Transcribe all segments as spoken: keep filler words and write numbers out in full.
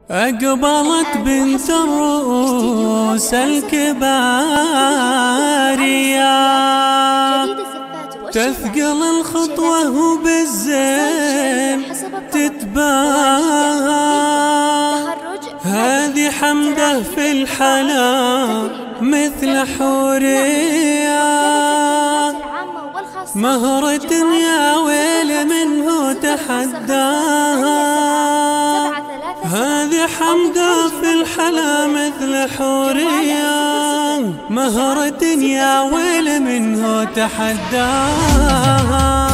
أقبلت بنت الرؤوس الكبارية تثقل الخطوة وبالزين تتباهى. هذه حمده في الحلا مثل حورية، مهرة يا ويل منه تحداها. هذه حمده في الحلا مثل حورية، مهرة يا ويل منه تحداها.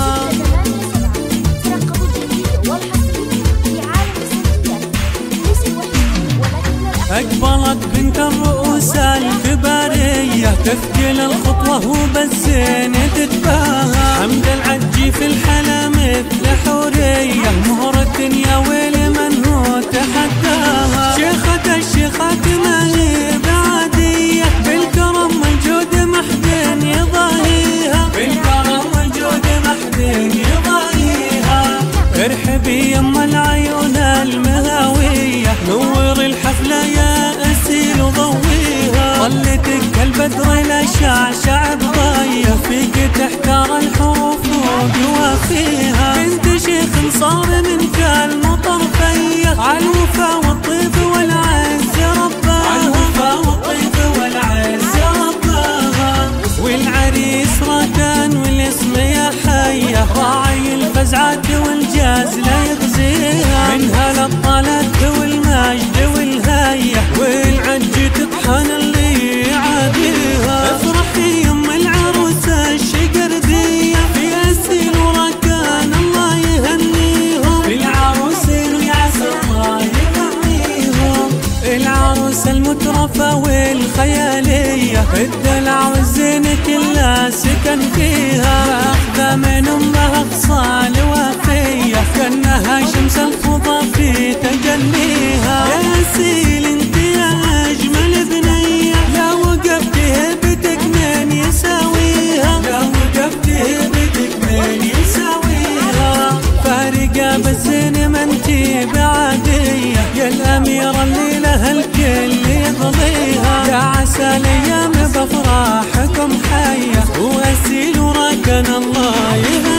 أقبلت بنت الرؤوس الكبارية تثقل الخطوة وبالزين تتباهى. حمد العجي في الحلا مثل حورية، مهرة يا ويل من هو تحداها. شيخة الشيخات ما هي بعادية، بالكرم والجود محدين يضاهيها. بالكرم والجود محدين يضاهيها. ارحبي يما العيون المهاوية، نور الحفلة يا أسيل وضويها. ظلتك كالبدر لا شعشع بضاية، فيك تحتار الحروف وقوافيها. بنت شيخ صار منك المطرفية، عالوفا والطيب والعز رباها. عالوفا والطيب والعز رباها. والعريس ركان والاسم يا حية، راعي الفزعات والجاز لا يخزيها. منها للطلات والمجد والهية، والعج تطحن اللي يعاديها. افرحي يم العروسة الشقردية، في أسيل وركان الله يهنيهم. العروسين ويعسى الله يهنيهم. العروسة المترفة والخيالية، الدلع والزين كلها سكن فيها. أخذة من أمها خصال وفية، كأنها شمس الفضا في تجليها. يا أسيل انت يا أجمل بنية، لا وقفت هبتك من يساويها. لا وقفت هبتك من يساويها. فارقة بالزين ما انتي بعادية، يا الأميرة اللي لها الكل يضليها. يا عسى الأيام بأفراحكم حية، وأسيل وركن الله يهديها.